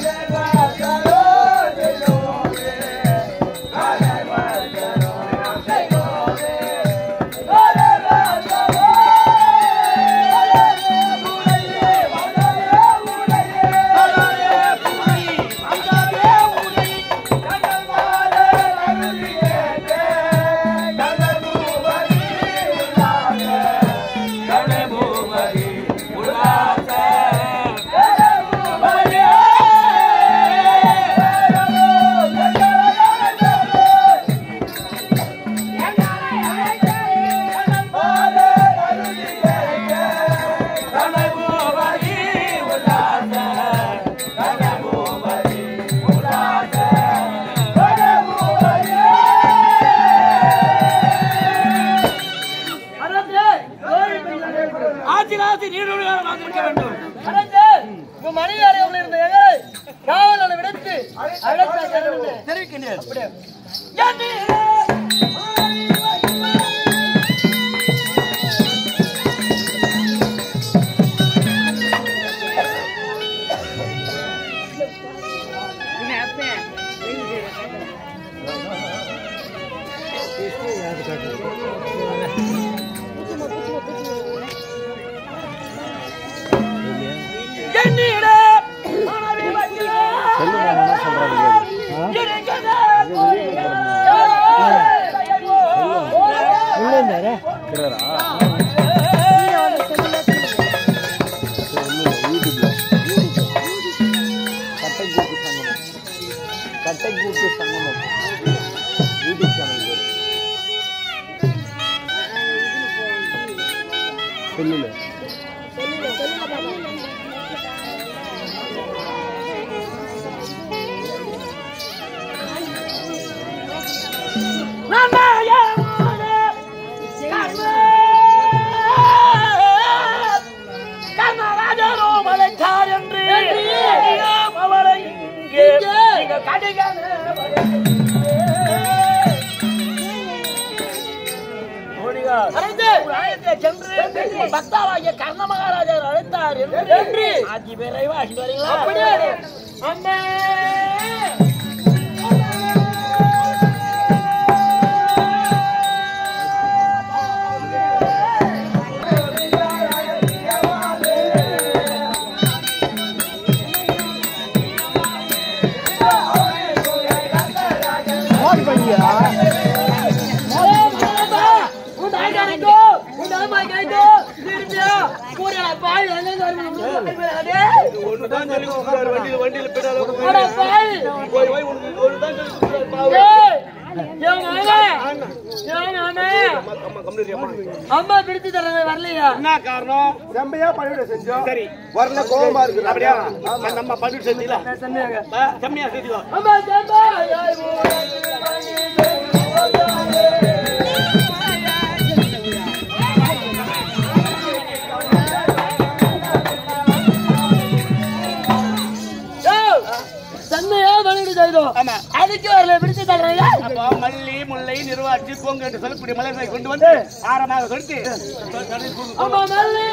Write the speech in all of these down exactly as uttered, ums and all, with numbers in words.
பக்தாவாகிய கர்ண மகாராஜர் அழைத்தார் என்று ஆட்சி பேரைவா வரீங்களா? அம்மா அம்மா பிடித்து தரவே வரலையா? என்ன காரணம்? செம்மையா பணிவிட செஞ்சோம். சரி வரல கோபமா இருக்கு. அப்படியா? நம்ம பணிவிட செஞ்சீங்களா? செம்மையா செஞ்சோம். அம்மா ஜம்பா அதுக்கு வரல பிடிச்சு தர்றீங்க. அப்போ மல்லி முல்லை நிர்வாச்சி பொங்கு என்று சொல்லக்கூடிய மலர்களை கொண்டு வந்து ஆரமாக கொடுத்து அம்மா மல்லி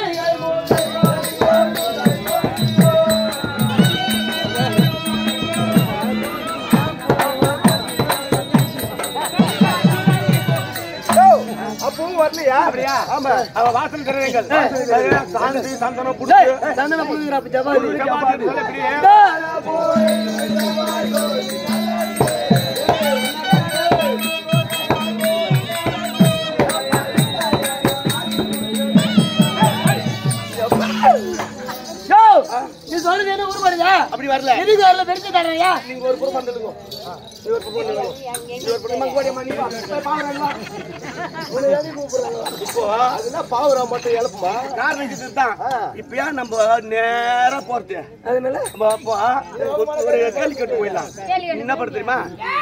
அப்பவும் வரலையா? அப்படியா? ஆமா. அவ வாசல் கரவைகள் சாந்தி சந்தனம் புடிச்சு சந்தனம் புடிங்கற ஜபாதி ஜபாதி சொல்லக்கூடிய அப்படி வரல. எதுக்கு வரல பெருசு தரீங்க? நீங்க ஒரு புறம் வந்துடுங்க. நீ ஒரு புறம் வந்துடுங்க. நீ ஒரு புறம் மங்கோடி மணி வா. பாவறல்ல. உன்னை ஏறி கூப்பிடுறாங்க. இப்போ அதெல்லாம் பாவற மட்டும் எழுப்புமா? காரணம் இதுதான். இப்பயா நம்ம நேரா போறது. அதனால அப்போ ஒரு கேலி கட்டு போயிடலாம். என்ன பண்ண தெரியுமா?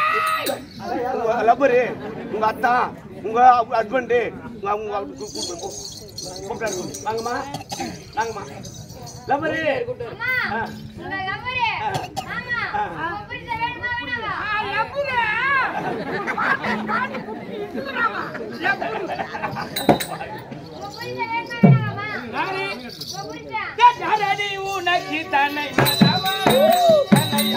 லப்பரு உங்க அத்தா உங்க ஹஸ்பண்ட் உங்க கூப்பிட்டாரு. வாங்கம்மா வாங்கம்மா லப்பரு அம்மா உங்க லப்பரு ஆமா அப்படி வேணுமா வேணாமா? லப்பரு பாட்டு குட்டி இதுறாமா லப்பரு அப்படி வேணுமா வேணாமா? நானே அப்படி கேட்டாரடி உனக்கு தன்னை மனமா தன்னை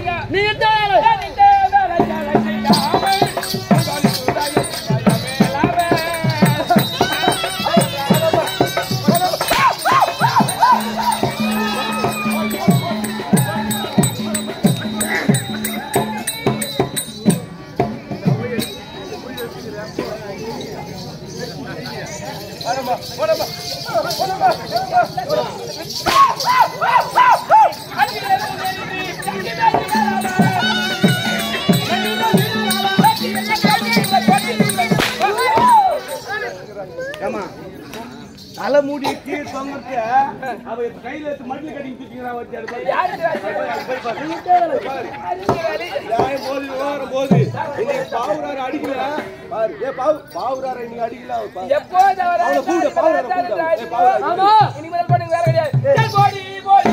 நீ தலை மூடி கீழே தொங்கத்து அவ கையில எடுத்து மண்ணில் கட்டி தூக்கிக்கிறா போது ஓரம் போது இன்னைக்கு பாவுராரு அடிக்கல ஏ பாவு பாவுராரு நீங்க அடிக்கல கூட பாவுராரு வேற கிடையாது போடி போடி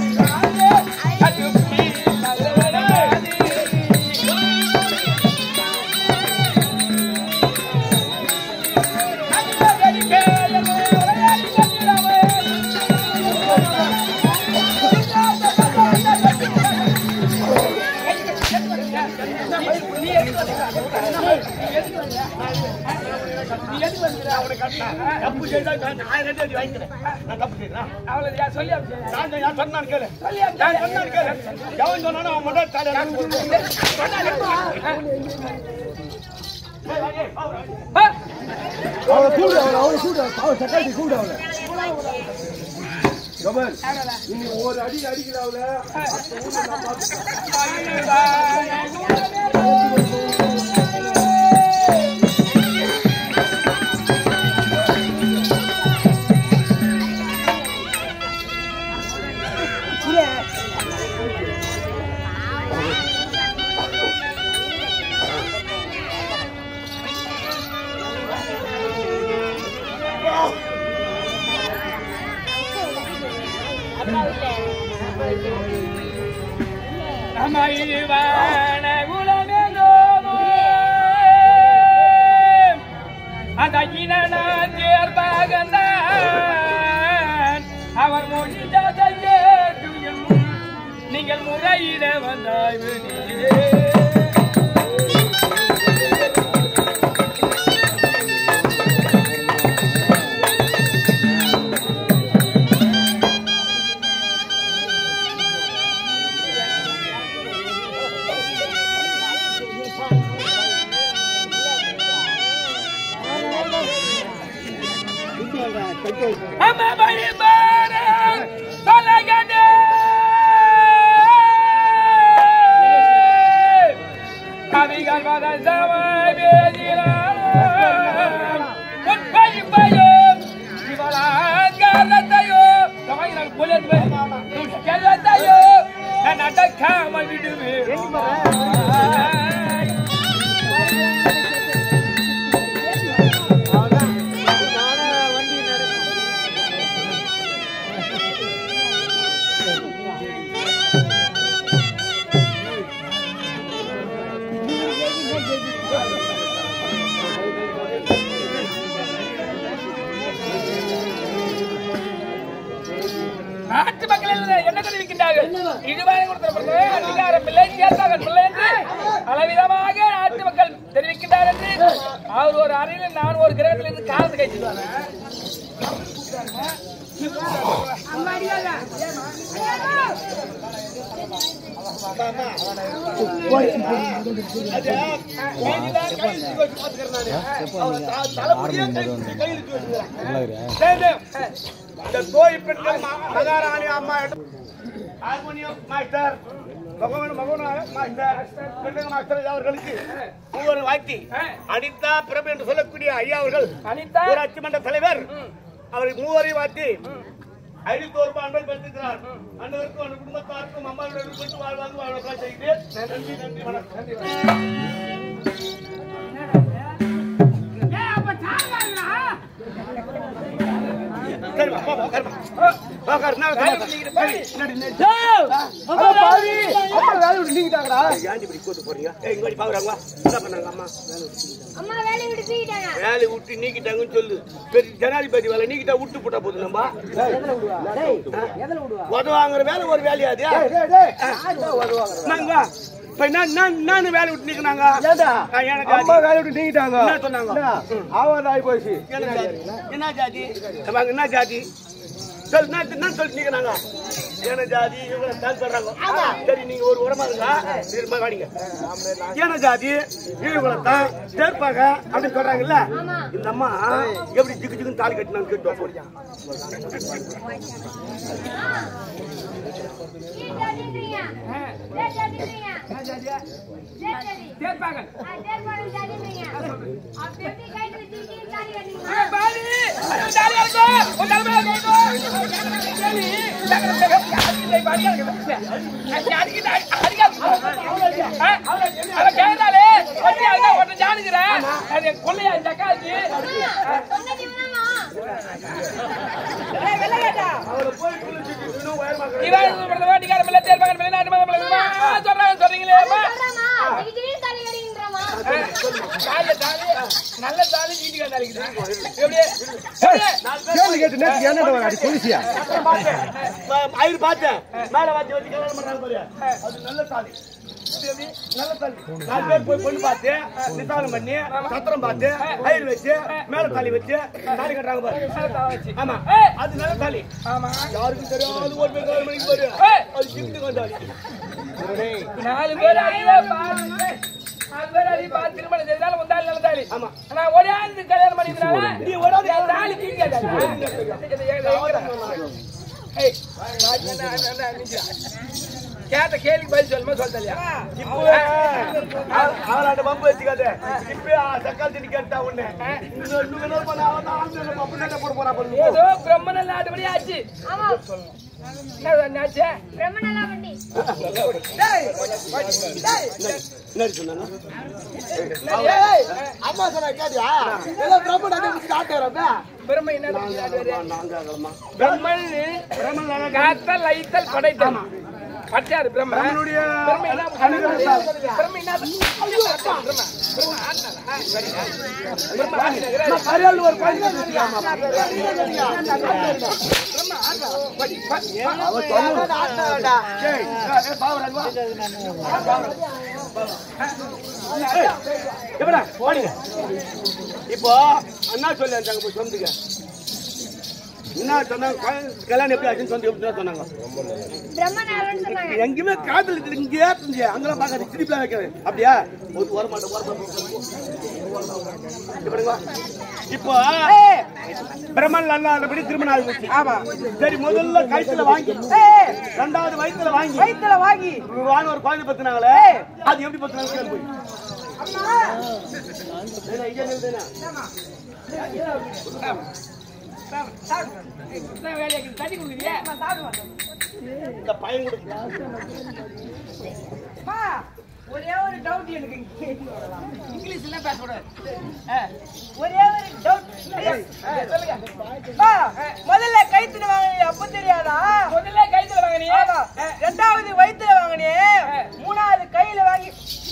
தப்பு செய்தா நான் ரெண்டு அடி வாங்கிக்கிறேன் நான் தப்பு செய்யறேன் அவளை சொல்லி நான் யார் சொன்னான்னு கேளு நான் சொன்னான்னு கேளு எவன் சொன்னானோ அவன் மட்டும் தலை அவளை கூடு அவளை அவளை கூடு அவள் சக்காட்டி கூடு அவளை கமல் நீ ஒரு அடி அடிக்கிற அவளை அவர் மொழிந்த நீங்கள் முறையிட வந்தாய் Ama bari bara salagade Kavigal bada zaman bedilana Pun bayi bayi Dibalan galatayo Kavigal bulan beri Tush galatayo Dan ada kamal bidubi நாட்டு மக்கள் என்ன தெரிவிக்கின்றார்கள் இடுவானை கொடுத்த அதிகாரம் பிள்ளை சேர்த்தார்கள் பிள்ளை என்று அளவிதமாக நாட்டு மக்கள் தெரிவிக்கின்றார் என்று அவர் ஒரு அறையில் நான் ஒரு கிரகத்தில் இருந்து காலத்து கைச்சிடுவாங்க இந்த கோயில் பெண்கள் மகாராணி அம்மா ஹார்மோனியம் மாஸ்டர் பகவான் மகனாக மாஸ்டர் பெண்கள் மாஸ்டர் அவர்களுக்கு ஒவ்வொரு வாழ்த்தி அனிதா பிரபு என்று சொல்லக்கூடிய ஐயா அவர்கள் ஊராட்சி மன்ற தலைவர் அவரை மூவரை வாழ்த்தி ஐநூத்தி ரூபாய் அன்பை பெற்றிருக்கிறார் அனைவருக்கும் அந்த குடும்பத்தாருக்கும் அம்மாவிடம் கொண்டு வாழ்வாங்க வாழ்வதாக செய்கிறேன் நன்றி நன்றி வணக்கம் அம்மா வேலையை விட்டு தூக்கிட்டாங்க. வேலை விட்டு நீக்கிட்டாங்கன்னு சொல்லு. பெரிய ஜனாதிபதி வேலை நீக்கிட்டா விட்டு போட்டா போதும். நம்ம உதவாங்கிற வேலை ஒரு வேலையாது. நானு வேலை விட்டு நீக்கினாங்க. அம்மா வேலை விட்டு நீக்கிட்டாங்க. என்ன சொன்னாங்க? ஆவாது ஆகி போச்சு. என்ன ஜாதி? என்ன ஜாதி சொல் என்ன சொல்லிட்டு நீக்கினாங்க? ஏன ஜாதி சரி நீங்க ஒரு உரமா இருக்கா வாடிங்க. ஏன ஜாதி ஈடுகுலத்தான் சேர்ப்பாங்க அப்படின்னு சொல்றாங்கல்ல. இந்த அம்மா எப்படி ஜிக்கு ஜிக்குன்னு தாலி கட்டினான்னு கேட்டு போறியா? நல்ல தாலி வீட்டுக்கு போலீசியா ஐயர் பார்த்தேன் மேல வாத்தி வச்சு கல்யாணம் பண்றாங்க பாரு. அது நல்ல தாலி. நல்ல தாலி. நாலு பேர் போய் பொண்ணு பார்த்து நிசானம் பண்ணி சத்திரம் பார்த்து ஐயர் வச்சு மேல தாலி வச்சு தாலி கட்டுறாங்க பாரு. ஆமா அது நல்ல தாலி. ஆமா யாருக்கும் தெரியாது. ஒரு பேர் நாலு மணிக்கு பாரு. அது கிஃப்ட் கொண்டாடி நாலு பேர் ஐயா பாருங்க. நாலு பேர் அடி பார்த்து திருமணம் செய்தாலும் முந்தாள் நல்ல தாலி. ஆமா நான் ஓடியாந்து கல்யாணம் பண்ணிக்கிறேன். நீ ஓடாத தாலி கீழே கேட்ட கேள்வி பதில் சொல்லுமா சொல்லியா? இப்போ அவளாட்ட பம்பு வச்சுக்காத. இப்ப தக்காளி தண்ணி கேட்டா உடனே ஏதோ பிரம்ம நல்ல ஆட்டுபடி ஆச்சு. ஆமா என்னாச்சு? ரொம்ப நல்லா பண்ணி. அம்மா சொன்ன கேட்டியா? பிரம்ம என்ன பிரம்மன் காத்தல் லைத்தல் படைத்தல் பச்சாரு பிரம்ம நம்மளுடைய பிரம்ம என்ன பிரம்ம என்ன இப்போ அண்ணா சொல்லி போய் சொந்துக்க என்ன சொன்னாங்க? கல்யாணம் எப்படி ஆச்சுன்னு சொல்லி எப்படி சொன்னாங்க? பிரம்மநாதன் சொன்னாங்க. எங்கேயுமே காதல் இங்கே இருந்துச்சு. அங்கெல்லாம் பார்க்காது திருப்பிலாம் வைக்கிறேன். அப்படியா ஒரு வர மாட்டேன் இப்போ பிரம்மன் நல்லபடி திருமணம் ஆகிடுச்சு. சரி முதல்ல கழுத்துல வாங்கி ரெண்டாவது வயிற்றுல வாங்கி வயிற்றுல வாங்கி வாங்க ஒரு குழந்தை பத்தினாங்களே அது எப்படி பத்தினாங்க போய் தண்ணி குடிக்கிறியா? இந்த பையன் ஒரே ஒரு டவுட் எனக்கு இங்கிலீஷ் எல்லாம் பேசக்கூடாது. ஒரே ஒரு டவுட் முதல்ல கைத்துல வாங்கினீ அப்ப தெரியாதா? முதல்ல கைத்துல வாங்கினீ, ரெண்டாவது வயிற்றுல வாங்கினீ, மூணாவது கையில வாங்கி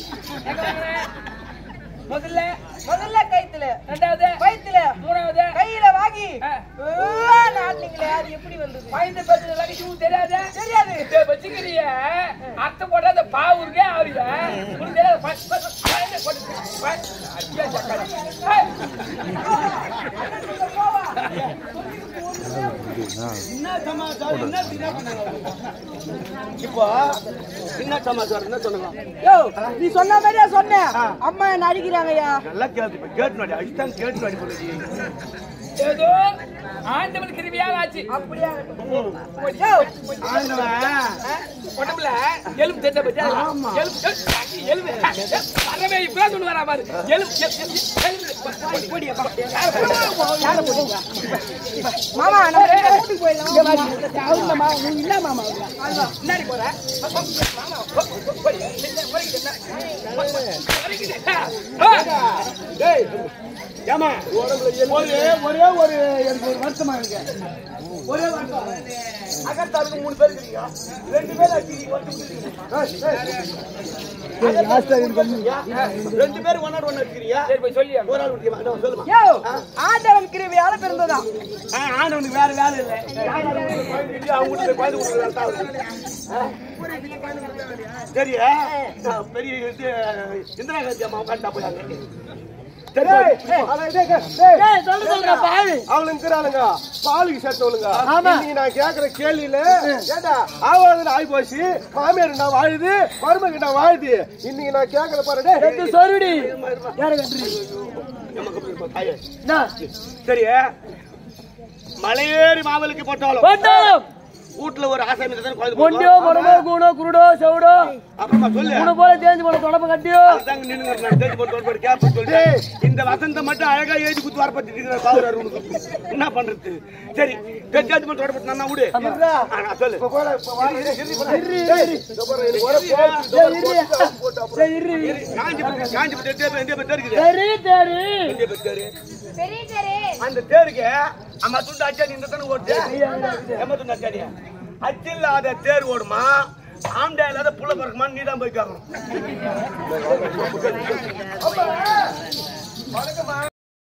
முதல்ல முதல்ல கைத்துல ரெண்டாவது வயிற்றுல மூணாவது கையில வாங்கி நாட்டினீங்களே அது எப்படி வந்தது? பயந்து பத்து தெரியாது தெரியாது வச்சுக்கிறிய அத்தை போடாத பாவுருக்கே ஆகுது இப்போ என்ன சமாச்சாரம் என்ன சொன்னாங்க? நீ சொன்ன மாதிரியா சொன்ன அம்மா என்ன அடிக்கிறாங்கய்யா. நல்லா கேட்டு கேட்டு அடித்தான் கேட்டு அடி போடுறது ஏதோ ஆண்டவன் கிருபியால் ஆச்சு. அப்படியா உடம்புல எலும்பு தெரிஞ்ச பத்தியா? எலும்பு வரவே இப்பதான் கொண்டு வரா பாரு. மாமா கூட்டிட்டு போயிடலாம். இல்ல மாமா முன்னாடி போற ஏமா ஒரே ஒரே ஒரு எனக்கு ஒரு வருத்தமா இருக்கு. ஒரே வருஷம் அகத்தாளுக்கு மூணு பேர் இருக்கீங்க ரெண்டு பேர் அடிக்கிறீங்க ரெண்டு பேர் ஒன்னாடு ஒன்னு அடிக்கிறீங்க சரி போய் சொல்லி ஒரு ஆள் விட்டுமா சொல்லுமா யோ ஆண்டவன் கிருபையால பிறந்ததான் ஆண்டவனுக்கு வேற வேலை இல்லை அவங்க குழந்தை கொடுக்குறது சரியா பெரிய இந்திரா காந்தி அம்மா உட்காந்துட்டா போயாங்க அவளுங்கிறாளுங்க பாலுக்கு சேர்த்தவளுங்க இன்னைக்கு நான் கேக்குற கேள்வியில ஏண்டா ஆவாது ஆகி போச்சு மாமியார் நான் வாழுது மருமக நான் வாழுது இன்னைக்கு நான் கேக்குற பாருடே சொல்லுடி சரியா மலையேறி மாவலுக்கு போட்டாலும் வீட்டுல ஒரு ஆசாமி கொண்டியோ மரமோ கூடோ குருடோ செவடோ அப்புறமா சொல்லு உன போல தேஞ்சு போன தொடப்ப கட்டியோ அதுதாங்க நின்னு இந்த வசந்த மட்டும் அழகா எழுதி குத்து வரப்பட்டு இருக்கிற பாவரார் உனக்கு என்ன பண்றது சரி தெரிஞ்சாச்சு மட்டும் தொடப்பட்டு நான் விடு சொல்லு அந்த தேருக்கு அம்மா துண்டு அச்சாடி இந்த தானே ஓட்டு எம்ம துண்டு அச்சாடியா அச்சு இல்லாத தேர் ஓடுமா ஆம்டா இல்லாத புள்ள பறக்குமான்னு நீ தான் போய் கேட்கணும்